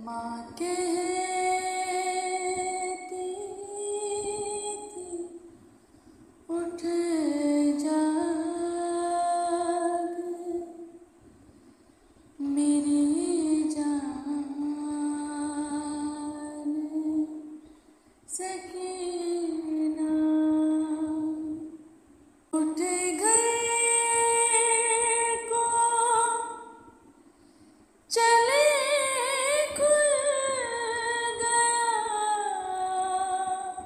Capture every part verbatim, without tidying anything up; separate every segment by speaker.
Speaker 1: माँ कहती थी उठ जाग मेरी जान सकीना। उठ गए को चले खुल गया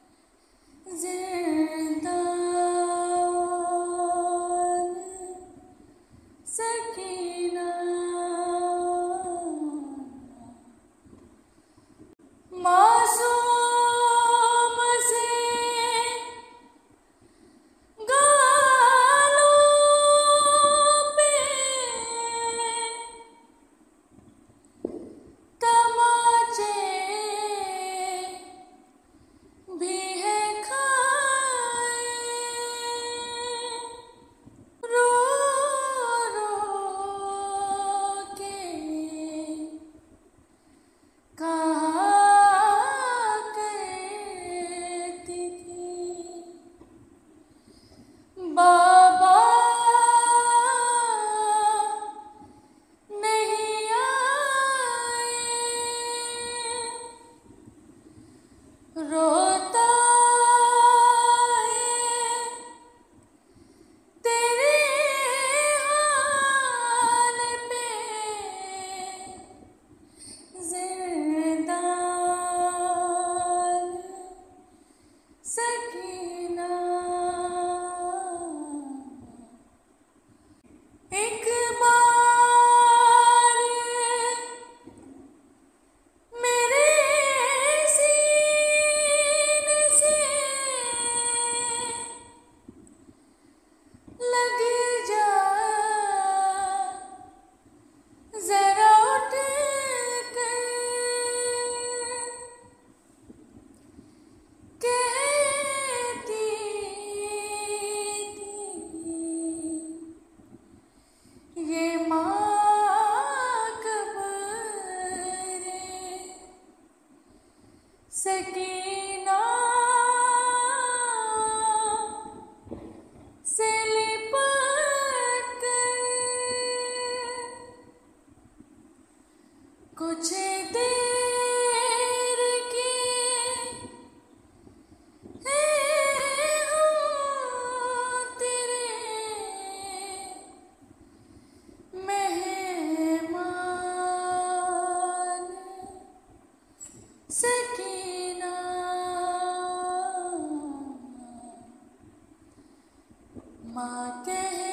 Speaker 1: ज़िंदान सकीना। मासूम से गालों पे तमाचे भी है खाए, रो रो के कहा करती थी बाबा नहीं आए। रोता है तेरे हाल पे ज़िंदान सकीना। एक बार मेरे सीने से लग जा जरा उठ कर, कहती थी ये माँ कब रे सकीना से लिपट कर कुछ देर की है हम तेरे मेहमान सकीना। माँ कह